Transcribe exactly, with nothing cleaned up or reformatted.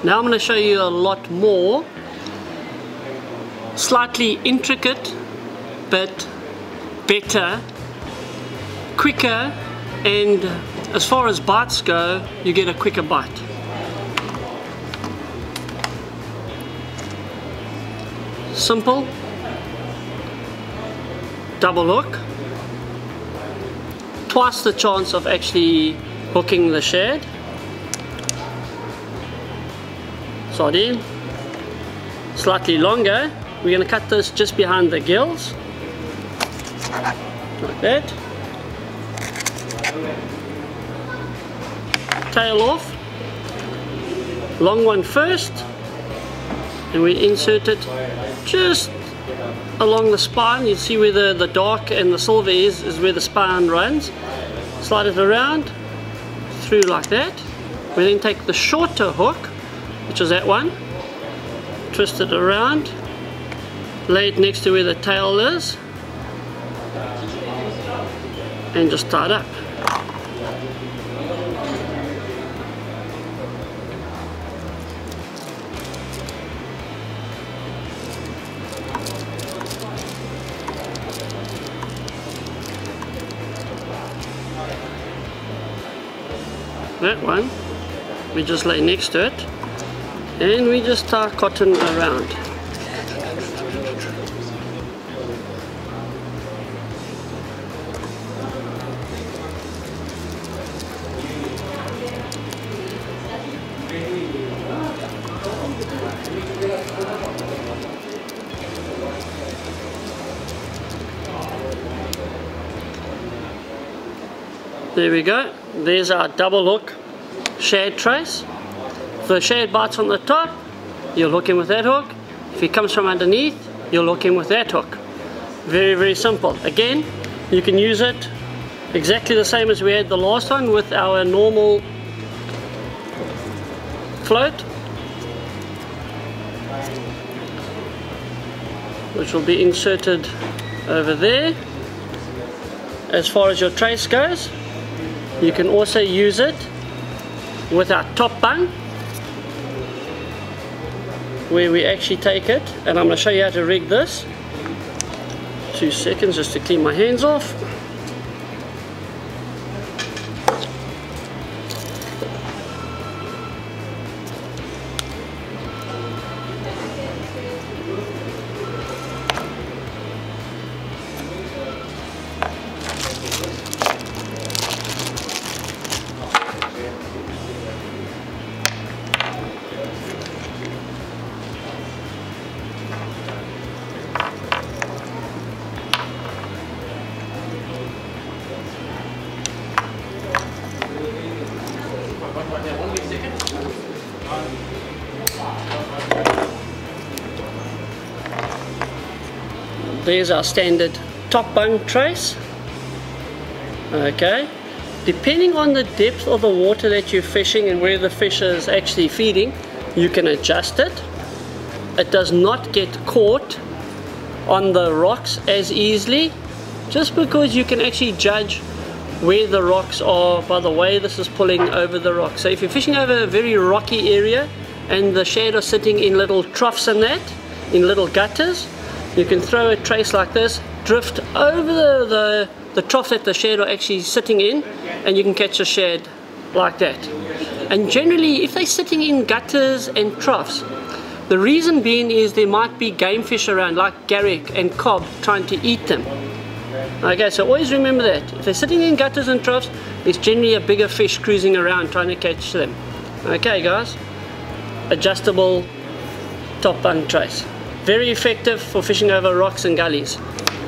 Now I'm going to show you a lot more, slightly intricate, but better, quicker, and as far as bites go, you get a quicker bite. Simple, double hook, twice the chance of actually hooking the shad. Sardine, slightly longer. We're going to cut this just behind the gills, like that. Tail off, long one first, and we insert it just along the spine. You see where the, the dark and the silver is, is where the spine runs. Slide it around, through like that. We then take the shorter hook, which is that one, twist it around, lay it next to where the tail is, and just tie it up. That one we just lay next to it, and we just tie cotton around. There we go. There's our double hook shad trace. If the shad bites on the top, you'll hook him with that hook. If he comes from underneath, you'll hook him with that hook. Very, very simple. Again, you can use it exactly the same as we had the last one with our normal float, which will be inserted over there. As far as your trace goes, you can also use it with our top bung, where we actually take it, and I'm going to show you how to rig this. Two seconds just to clean my hands off. There's our standard top bung trace. Okay, depending on the depth of the water that you're fishing and where the fish is actually feeding, you can adjust it. It does not get caught on the rocks as easily, just because you can actually judge where the rocks are by the way this is pulling over the rocks. So if you're fishing over a very rocky area and the shad are sitting in little troughs and that, in little gutters, you can throw a trace like this, drift over the, the, the trough that the shad are actually sitting in, and you can catch a shad like that. And generally, if they're sitting in gutters and troughs, the reason being is there might be game fish around, like garrick and cob, trying to eat them. Okay, so always remember that. If they're sitting in gutters and troughs, there's generally a bigger fish cruising around trying to catch them. Okay guys, adjustable top bung trace. Very effective for fishing over rocks and gullies.